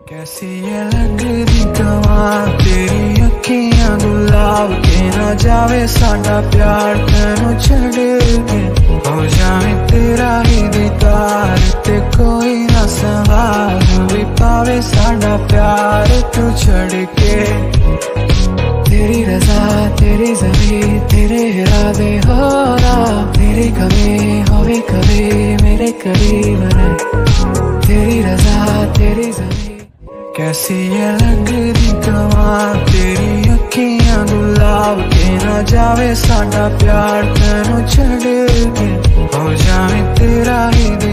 कैसी ये लगदी कमां तेरी अखियां गुलाब के ना जावे साडा प्यार तेनू छड़ के हो जावे तेरा ही दीदार ते कोई ना संभाल भी पावे साडा प्यार तू छड़ के। तेरी रजा तेरी ज़मीं तेरे इरादे हो रहा तेरी कमी होवे कभी मेरे करीब रहे। तेरी रजा तेरी ज़मीं कैसी ये लगदी कमां तेरी अखियां गुलाब के ना जावे साडा प्यार तेनू छड़ के हो जावे तेरा ही